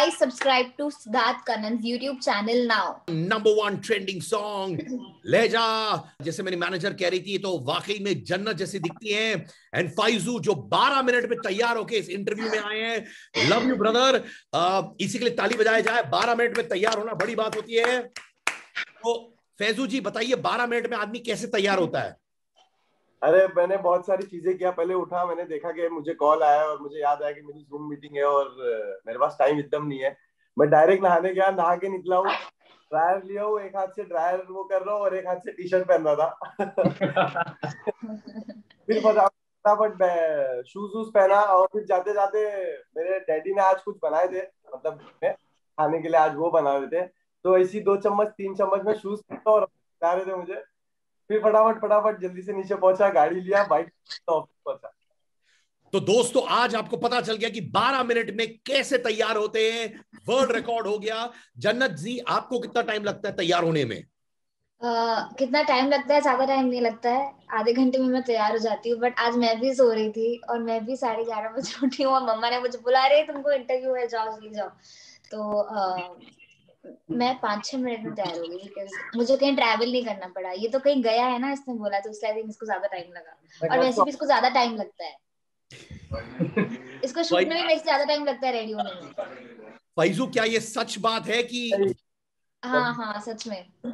guys subscribe to Siddharth Kannan's YouTube channel now. Number 1 trending song लहजा, जैसे मेरी manager कह रही थी, तो वाकई में जन्नत जैसी दिखती हैं। एंड फाइजू जो 12 मिनट में तैयार होके इस इंटरव्यू में आए हैं, लव यू ब्रदर। इसी के लिए ताली बजाया जाए। 12 मिनट में तैयार होना बड़ी बात होती है। तो फैजू जी बताइए, 12 मिनट में आदमी कैसे तैयार होता है? अरे मैंने बहुत सारी चीजें किया। पहले उठा, मैंने देखा कि मुझे कॉल आया और मुझे याद आया कि मेरी जूम मीटिंग है और मेरे पास टाइम एकदम नहीं है। मैं डायरेक्ट नहाने गया, नहा के निकला हूँ, ड्रायर लिया हूँ, एक हाथ से ड्रायर वो कर रहा हूँ और एक हाथ से टी शर्ट पहन रहा था। फिर फटाफट शूज वूज पहना और फिर जाते जाते मेरे डैडी ने आज कुछ बनाए थे, मतलब खाने के लिए आज वो बना रहे थे, तो ऐसी 2 चम्मच 3 चम्मच में शूज और खिला रहे थे मुझे। फिर फटाफट जल्दी से नीचे पहुंचा, गाड़ी लिया, बाइक ऑफिस पहुंचा। तो दोस्तों आज आपको पता चल गया कि 12 मिनट में कैसे तैयार होते हैं। वर्ल्ड रिकॉर्ड हो गया। जन्नत जी, आपको कितना टाइम लगता है तैयार होने में? कितना टाइम लगता है? ज्यादा टाइम नहीं लगता है, आधे घंटे में मैं तैयार हो जाती हूँ। बट आज मैं भी सो रही थी और मैं भी 11:30 बजे उठी हूँ और मम्मा ने मुझे बुला रहे तुमको इंटरव्यू है, जाओ जल्दी जाओ। तो मैं 5-6 मिनट में तैयार हो गई बिकॉज मुझे कहीं ट्रैवल नहीं करना पड़ा। ये तो कहीं गया है ना, इसने बोला, तो इसलिए इसको ज्यादा टाइम लगा। और वैसे भी इसको ज्यादा टाइम लगता है, इसको शूट में भी मेरे से ज्यादा टाइम लगता है रेडी होने में। फैजू, क्या ये सच बात है कि? हाँ, सच में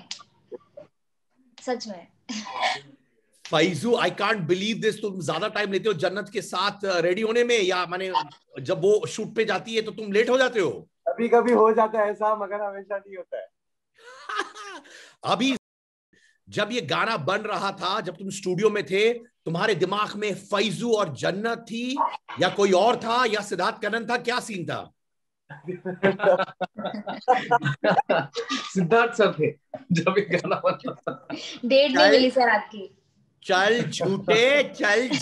सच में। Faizu, I can't believe this. तुम ज्यादा टाइम लेते हो जन्नत के साथ रेडी होने में, या माने जब वो शूट पे जाती है तो तुम लेट हो जाते हो? कभी कभी हो जाता है ऐसा, मगर हमेशा नहीं होता है। अभी जब ये गाना बन रहा था, जब तुम स्टूडियो में थे, तुम्हारे दिमाग में फैजू और जन्नत थी, या कोई और था, या सिद्धार्थ कन्नन था? क्या सीन था? सिद्धार्थ सर थे जब ये गाना बना था। डेट नहीं मिली सर आपकी। चल झूठे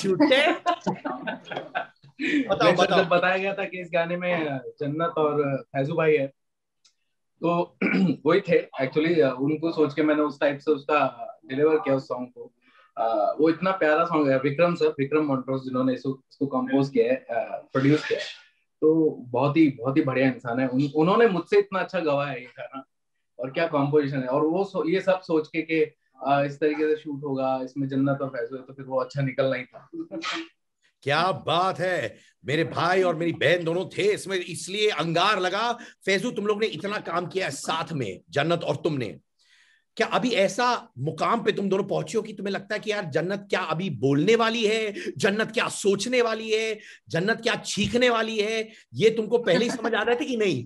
बताओ। जब बताया गया था कि इस गाने में जन्नत और फैजू भाई है, तो वही थे एक्चुअली। उनको सोच के मैंने उस टाइप से उसका डिलीवर किया उस सॉन्ग को। वो इतना प्यारा सॉन्ग है। विक्रम मोंट्रोस जिन्होंने इसको कंपोज किया है, प्रोड्यूस किया है, तो बहुत ही बढ़िया इंसान है। उन्होंने मुझसे इतना अच्छा गवाया है ये गाना, और क्या कॉम्पोजिशन है। और वो ये सब सोच के कि इस तरीके से शूट होगा, इसमें जन्नत और फैजू है, तो फिर वो अच्छा निकलना ही था। क्या बात है। मेरे भाई और मेरी बहन दोनों थे इसमें, इसलिए अंगार लगा। फैजू, तुम लोग ने इतना काम किया है साथ में, जन्नत और तुमने। क्या अभी ऐसा मुकाम पे तुम दोनों पहुंचे हो कि तुम्हें लगता है कि यार जन्नत क्या अभी बोलने वाली है, जन्नत क्या सोचने वाली है, जन्नत क्या चीखने वाली है, ये तुमको पहले ही समझ आ रहे थे कि नहीं?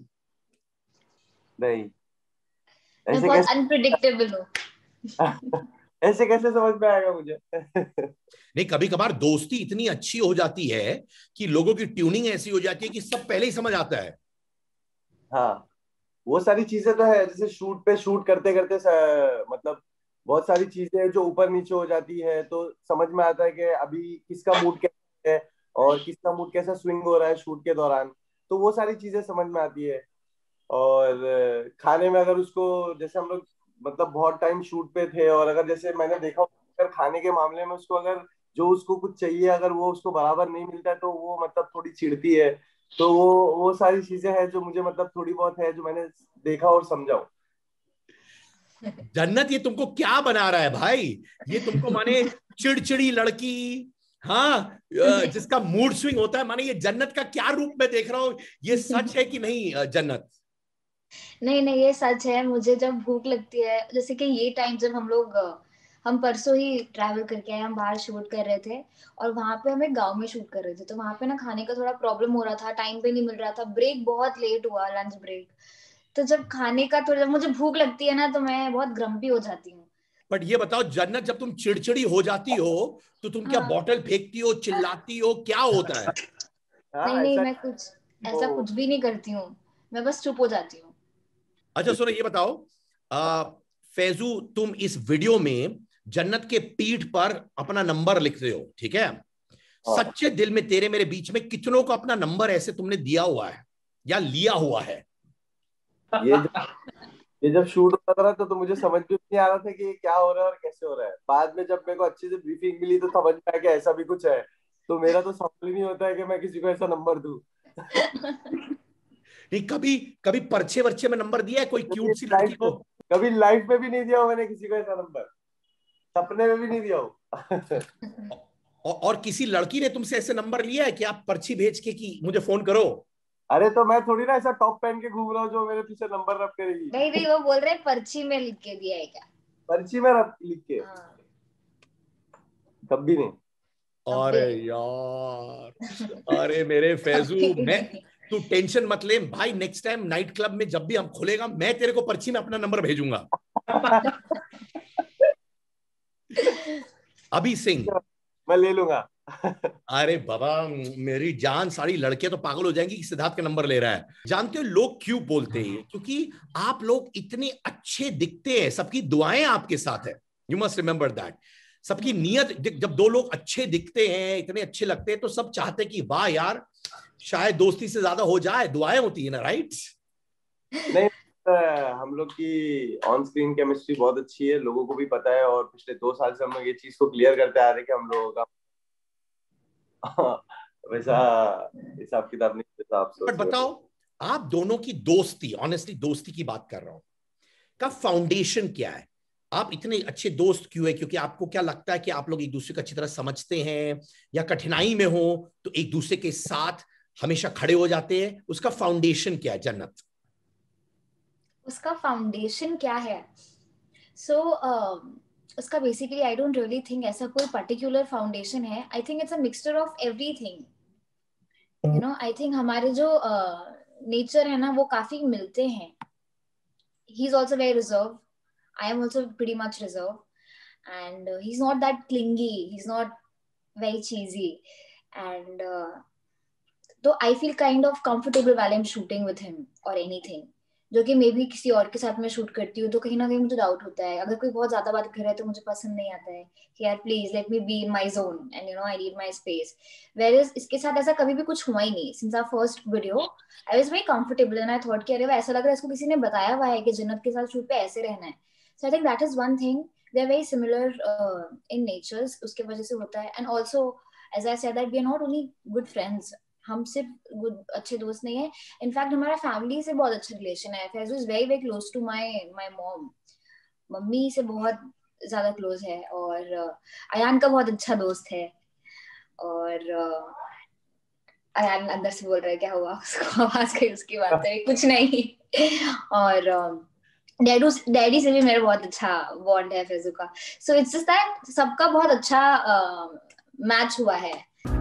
नहीं, मैं ऐसे बहुत कैसे अनप्रिडिक्टेबल हूँ। ऐसे कैसे समझ में आएगा मुझे? नहीं, कभी कभार दोस्ती इतनी अच्छी हो जाती है कि लोगों की ट्यूनिंग ऐसी हो जाती है कि सब पहले ही समझ आता है। हाँ, वो सारी चीजें तो है। जैसे शूट करते करते मतलब बहुत सारी चीजें जो ऊपर नीचे हो जाती है, तो समझ में आता है कि अभी किसका मूड कैसा है और किसका मूड कैसा स्विंग हो रहा है शूट के दौरान। तो वो सारी चीजें समझ में आती है। और खाने में अगर उसको, जैसे हम लोग मतलब बहुत टाइम शूट पे थे, और अगर जैसे मैंने देखा, अगर खाने के मामले में उसको, अगर जो उसको कुछ चाहिए अगर वो उसको बराबर नहीं मिलता है, तो वो मतलब थोड़ी चिढ़ती है। तो वो सारी चीजें हैं जो मुझे मतलब थोड़ी बहुत है जो मैंने देखा और समझा। जन्नत, ये तुमको क्या बना रहा है भाई? ये तुमको माने चिड़चिड़ी लड़की, हाँ, जिसका मूड स्विंग होता है, माने ये जन्नत का क्या रूप में देख रहा हूं? ये सच है कि नहीं जन्नत? नहीं, ये सच है। मुझे जब भूख लगती है, जैसे कि ये टाइम जब हम परसों ही ट्रैवल करके आए, हम बाहर शूट कर रहे थे और वहां पे हम एक गांव में शूट कर रहे थे, तो वहां पे ना खाने का थोड़ा प्रॉब्लम हो रहा था, टाइम पे नहीं मिल रहा था, ब्रेक बहुत लेट हुआ, लंच ब्रेक। तो जब खाने का थोड़ा, जब मुझे भूख लगती है ना, तो मैं बहुत ग्रम्पी हो जाती हूँ। बट ये बताओ जन्नत, जब तुम चिड़चिड़ी हो जाती हो तो तुम क्या हाँ। बॉटल फेंकती हो, चिल्लाती हो, क्या होता है? हाँ, नहीं, ऐसा मैं ऐसा कुछ भी नहीं करती हूँ, मैं बस चुप हो जाती हूँ। अच्छा सुनो, ये बताओ, फैजू, तुम इस वीडियो में जन्नत के पीठ पर अपना नंबर लिखते हो, ठीक है? हाँ। सच्चे दिल में तेरे मेरे बीच में कितनों को अपना नंबर ऐसे तुमने दिया हुआ है या लिया हुआ है? ये ये जब शूट होता था ना, तो मुझे समझ में नहीं आ रहा था कि ये क्या हो रहा है और कैसे हो रहा है। बाद में जब मेरे को अच्छे से ब्रीफिंग मिली तो समझ में आया कि ऐसा भी कुछ है। तो मेरा तो सवाल ही नहीं होता है कि मैं किसी को ऐसा नंबर दूं। नहीं, कभी कभी पर्चे वर्चे में नंबर दिया है कोई क्यूट सी लड़की को? कभी लाइफ में भी नहीं दिया हो मैंने किसी को ऐसा नंबर, सपने में भी नहीं दिया हो। और किसी लड़की ने तुमसे ऐसे नंबर लिया है कि आप पर्ची भेज के कि मुझे फोन करो? अरे तो मैं थोड़ी ना ऐसा टॉप पहन के घूम रहा हूँ जो मेरे पीछे नंबर रख करेगी। नहीं नहीं, वो बोल रहे हैं पर्ची में लिख के दिया है क्या? पर्ची में लिख के? हाँ। कभी नहीं। अरे यार, अरे मेरे फैजू, तू टेंशन मत ले भाई, नेक्स्ट टाइम नाइट क्लब में जब भी हम खोलेगा मैं तेरे को पर्ची में अपना नंबर भेजूंगा। अभी सिंह, मैं ले लूंगा। अरे बाबा, मेरी जान, सारी लड़के तो पागल हो जाएंगी कि सिद्धार्थ का नंबर ले रहा है। जानते हो लोग क्यों बोलते हैं? क्योंकि आप लोग इतने अच्छे दिखते हैं, सबकी दुआएं आपके साथ है। You must remember that. सबकी नीयत, जब दो लोग अच्छे दिखते हैं, इतने अच्छे लगते हैं, तो सब चाहते हैं कि वाह यार, शायद दोस्ती से ज्यादा हो जाए, दुआएं होती है ना, राइट? नहीं, हम लोग की ऑन स्क्रीन केमिस्ट्री बहुत अच्छी है, लोगों को भी पता है, और पिछले 2 साल से हम लोग ये चीज को क्लियर करते आ रहे हैं कि हम लोगों का वैसा हिसाब किताब नहीं, जैसा आप सोच बट बताओ, आप दोनों की दोस्ती, ऑनेस्टली दोस्ती की बात कर रहा हूं, का फाउंडेशन क्या है? आप इतने अच्छे दोस्त क्यों है? क्योंकि आपको क्या लगता है कि आप लोग एक दूसरे को अच्छी तरह समझते हैं, या कठिनाई में हो तो एक दूसरे के साथ हमेशा खड़े हो जाते हैं? उसका फाउंडेशन क्या है जन्नत? उसका फाउंडेशन क्या है? सो उसका basically I don't really think ऐसा कोई पर्टिकुलर फाउंडेशन है। I think it's a mixture of everything, you know. I think हमारे जो नेचर है ना, वो काफी मिलते हैं। He is also very reserved, I am also pretty much reserved, and he's not that clingy, he's not very cheesy, and so I feel kind of comfortable while I'm shooting with him or anything, जो कि may be किसी और के साथ मैं shoot करती हूँ तो कहीं ना कहीं मुझे डाउट होता है। अगर कोई बहुत ज्यादा बात कर रहा है तो मुझे पसंद नहीं आता है कि यार please let me be in my zone and you know I need my space. Where इसके साथ ऐसा कभी भी कुछ हुआ ही नहीं। Since our first video I was very comfortable and I thought कि अरे ऐसा लग रहा है इसको किसी ने बताया हुआ है कि जन्नत के साथ शूट पे ऐसे रहना है। So I think that is one thing, they are very similar in natures, उसके वजह से होता है। And also as I said that we are not only good friends, हम सिर्फ गुड अच्छे दोस्त नहीं है, इनफैक्ट हमारा फैमिली से बहुत अच्छा रिलेशन है। Faizu is very very close to my mom, mummy से बहुत ज्यादा क्लोज है। और अयान का बहुत अच्छा दोस्त है। और अयान अंदर से बोल रहा है क्या हुआ उसको, आवाज गई उसकी बात है, कुछ नहीं। और डैडी से भी मेरा बहुत अच्छा बॉन्ड है फैजू का। सो इट्स जस्ट दैट सबका बहुत अच्छा मैच हुआ है।